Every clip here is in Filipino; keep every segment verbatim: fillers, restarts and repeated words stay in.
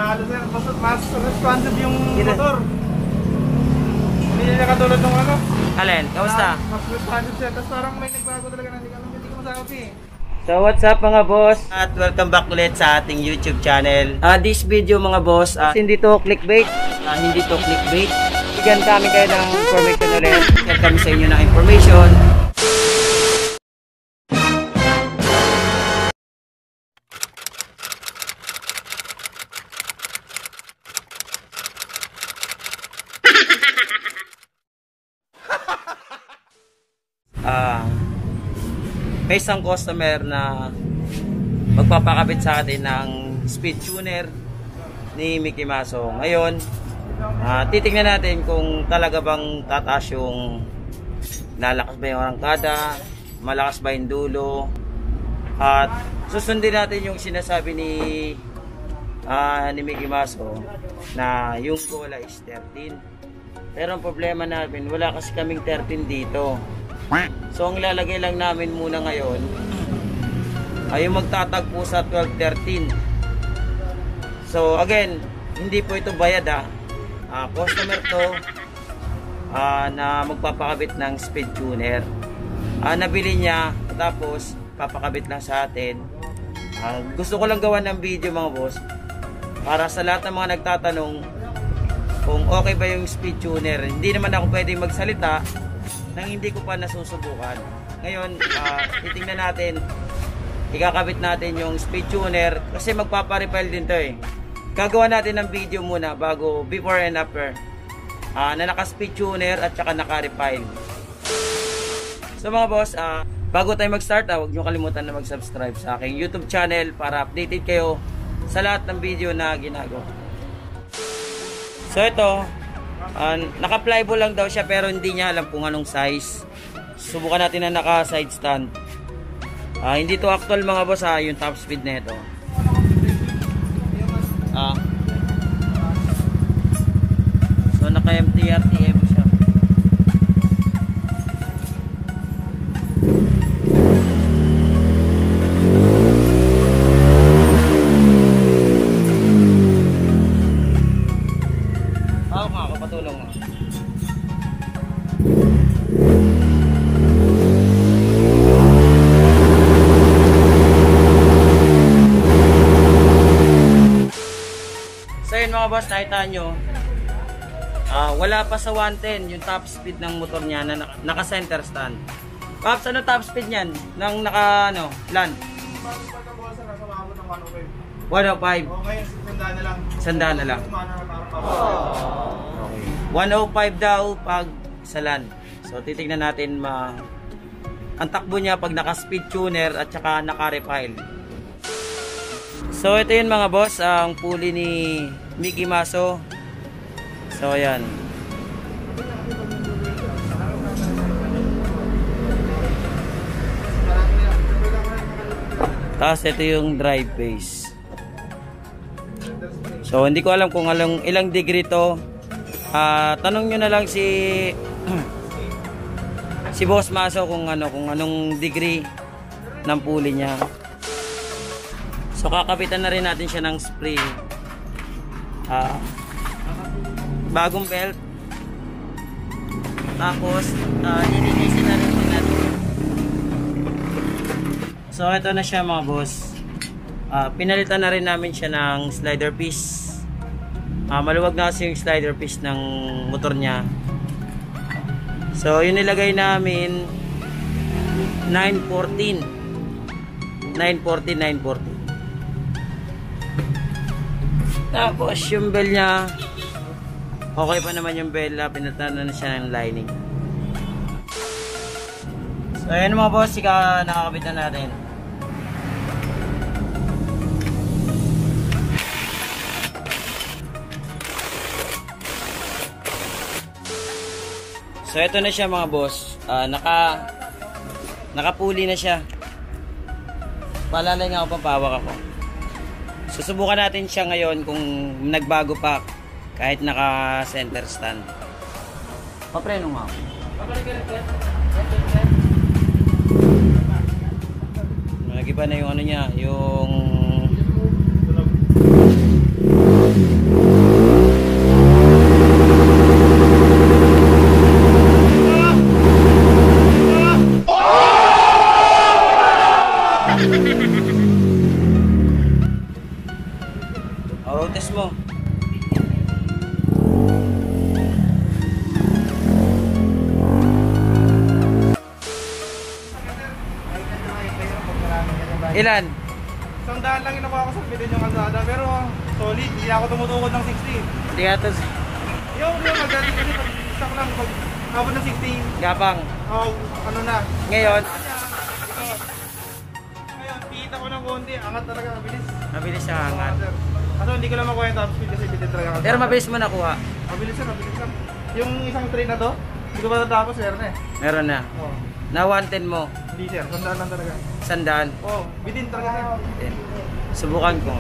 Panalo sir, mas, mas responsive yung motor. Hindi niya katulad ng ano. Alin, kamusta? Mas responsive siya, tapos parang may nagbago talaga na hindi ka hindi ko masabi. So what's up mga boss? At welcome back ulit sa ating YouTube channel. Uh, this video mga boss, uh, hindi to clickbait. Uh, hindi to clickbait. Bigyan kami kayo ng information ulit. Bigyan kami sa inyo ng information. Ah, uh, may isang customer na magpapakabit sa atin ng speed tuner ni Mickey Maso. Ngayon, uh, titingnan natin kung talaga bang tataas yung lalakas ba yung arangkada, malakas ba yung dulo, at susundin natin yung sinasabi ni uh, ni Mickey Maso na yung cola is thirteen. Pero ang problema namin, wala kasi kaming thirteen dito. So ang ilalagay lang namin muna ngayon ay yung magtatagpo sa twelve thirteen. So again, hindi po ito bayad ah. Uh, customer to uh, na magpapakabit ng speed tuner. Uh, nabili niya tapos papakabit lang sa atin. Uh, gusto ko lang gawa ng video mga boss para sa lahat ng mga nagtatanong kung okay ba yung speed tuner. Hindi naman ako pwedeng magsalita nang hindi ko pa nasusubukan. Ngayon, uh, titingnan natin, ikakabit natin yung speed tuner kasi magpaparepile din to eh. Gagawa natin ng video muna bago before and after uh, na naka speed tuner at saka naka repile. So mga boss, uh, bago tayo mag start, uh, huwag nyo kalimutan na mag subscribe sa aking YouTube channel para updated kayo sa lahat ng video na ginagawa. So ito, Uh, naka-plywood lang daw siya pero hindi niya alam kung anong size. Subukan natin na naka-side stand. Uh, hindi to actual mga boss ha, yung top speed na ito. Uh, so naka-M T R T M siya. So yun mga boss, nakita nyo uh, wala pa sa one ten yung top speed ng motor niya na naka center stand. Paps, ano top speed niyan? Nang naka ano, land? one oh five. Okay, sandaan na lang. Sandaan na lang. Okay. one oh five daw pag sa land. So titignan natin ma ang takbo niya pag naka speed tuner at saka naka repile. So ito yun mga boss, ang pulley ni Mickey Maso. So ayan. Tapos ito yung drive base. So hindi ko alam kung alang, ilang degree to. Uh, tanong nyo na lang si si Boss Maso kung ano kung anong degree ng pulley niya. So kakapitan na rin natin siya ng spray. Uh, bagong belt. Tapos uh, nilinisin na rin natin. So ito na siya mga boss. Uh, pinalitan na rin namin siya ng slider piece. Uh, maluwag na kasi yung slider piece ng motor niya. So yun nilagay namin nine fourteen. nine fourteen, nine fourteen. Tapos yung bell niya okay pa naman yung bell, pinatana na siya ng lining. So ayan mga boss, ika nakakabit na natin. So ito na siya mga boss, uh, naka nakapuli na siya. Palalay nga ako, pampawak ako. Susubukan natin siya ngayon kung nagbago pa kahit naka center stand. Papreno nga ako. Nag-iba na yung ano niya, yung O, road test mo. Ilan? Isang daan lang ginawa ko sa bilhin yung kalsada, pero solid, hindi ako tumutukod ng sixty. Hindi ka to. Yung yung magdali kasi pag stock lang, pag abot ng sixty, Gapang. oh, ano na. Ngayon, Ngayon, kita ko ng konti, angat talaga, mabilis. mabilis siya angat. Ah, sir. Kaso hindi ko lang makuha yung top speed kasi bitin talaga. Pero mabilis mo nakuha. Mabilis yan, mabilis lang. Yung isang train na to, hindi ko pa natapos, meron eh. Meron na. Oh. Na one ten mo. Hindi sir, sandaan lang talaga. Sandaan. Oh, bitin talaga sir. Then, subukan ko.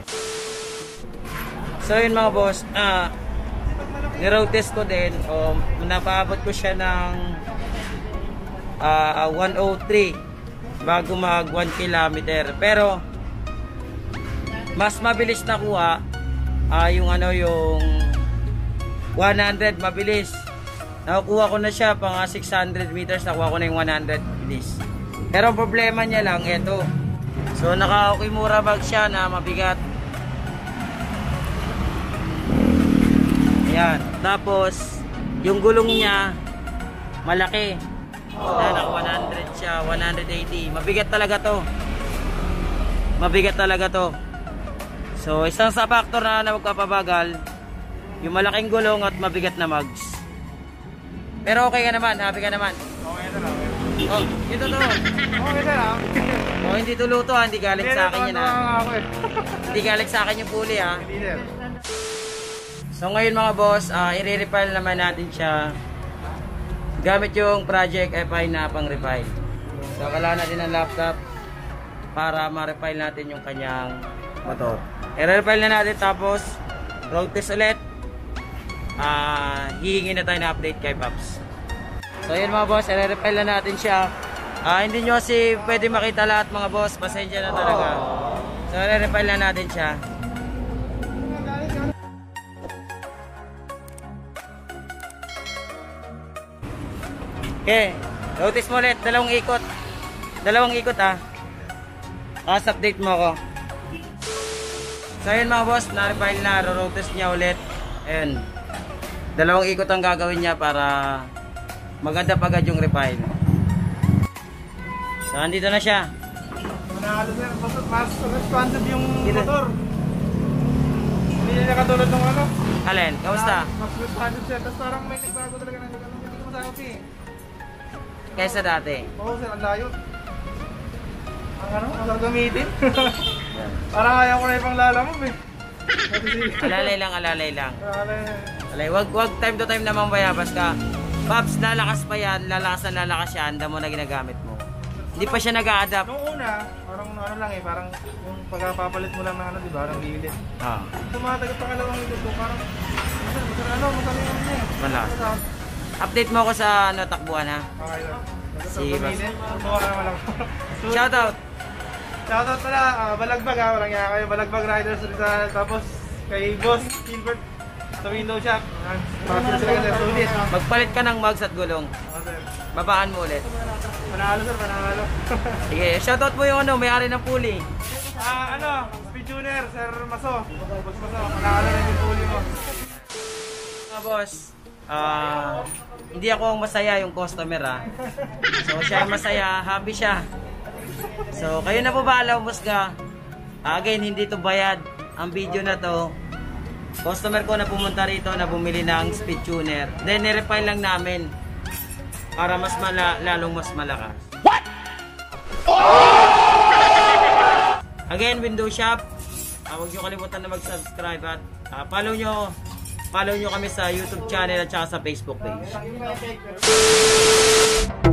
So yun mga boss, ah, ni-road test ko din. O, napaabot ko siya ng ah, one oh three bago mag one kilometer. Pero mas mabilis nakuha ah, yung ano yung one hundred mabilis. Nakukuha ko na siya pang six hundred meters, nakuha ko na yung one hundred mabilis. Pero ang problema niya lang ito. So naka-Okimura bag siya na mabigat. Ayan. Tapos yung gulong niya malaki. Dahil naka one hundred siya, one eighty. Mabigat talaga to. Mabigat talaga to. So isang sa factor na, na magpapabagal, yung malaking gulong at mabigat na mags. Pero okay ka naman, happy ka naman. Okay na lang. Oh, ito to. Okay na lang. Oh, hindi to luto ha, hindi galing sa akin yan ha. Ako eh. Hindi galing sa akin yung puli ha. Hindi sir. So ngayon mga boss, uh, i-refile naman natin siya gamit yung Project F I na pang refile. So kailangan natin ng laptop para ma-refile natin yung kanyang motor. I-refile na natin tapos road test ulit. Uh, hihingi na tayo na update kay Pops. So yun mga boss, i-refile na natin siya. Uh, hindi nyo kasi pwede makita lahat mga boss, pasensya na talaga. So i-refile na natin siya. Okay, road test mo ulit, dalawang ikot. Dalawang ikot ha. Tapos update mo ako. So yun mga boss, na-refile na, road test niya ulit. Ayan. Dalawang ikot ang gagawin niya para maganda pa agad yung refile. So andito na siya. Manalo sir, mas, mas responsive yung Ito. motor. Hindi niya katulad ng ano. Alin, kamusta? Mas responsive siya, tapos parang may nagbago talaga ng ano, hindi ko masabi eh. Kaysa dati. Oo sir, ang layo. Ang ano, ang gamitin. Ayan. Parang ayaw ko na ipang lalamove eh. Alalay lang, alalay lang. Alay. Alay, wag, wag time to time naman bayabas ka. Pops, lalakas pa yan, lalakas na lalakas yan, anda mo na ginagamit mo. Hindi pa siya nag-a-adapt. Nung una, parang ano lang eh, parang yung pagpapalit mo lang ng ano, di ba, ng lilit. Ah, Tumatagal pangalawang ito ko, parang, masal, masal, ano, masal yung ano niya. malakas. Update mo ako sa ano, takbuhan ha. Okay lang. Si Bas. Tuwa ka naman lang. Shoutout! Shoutout pala, ah, Balagbag ha, walang kaya kayo, Balagbag Riders Rizal, tapos kay Boss Gilbert sa window shop. Tapos sila kasi sulit. Magpalit ka ng mugs at gulong. Oh, sir. Babaan mo ulit. Panalo sir, panalo. Sige, shoutout mo yung ano, may-ari ng puli. Ah, ano, speed tuner, Sir Maso. Boss Maso, panalo rin yung puli mo. Mga boss, ah, hindi ako ang masaya yung customer ha. So siya ang masaya, happy siya. So kayo na po bahala umusga. Again, hindi to bayad ang video na to. Customer ko na pumunta rito na bumili ng speed tuner. Then ni-refine lang namin para mas mala lalong mas malakas. What? Again, window shop. Uh, huwag nyo kalimutan na mag-subscribe at uh, follow nyo follow nyo kami sa YouTube channel at saka sa Facebook page.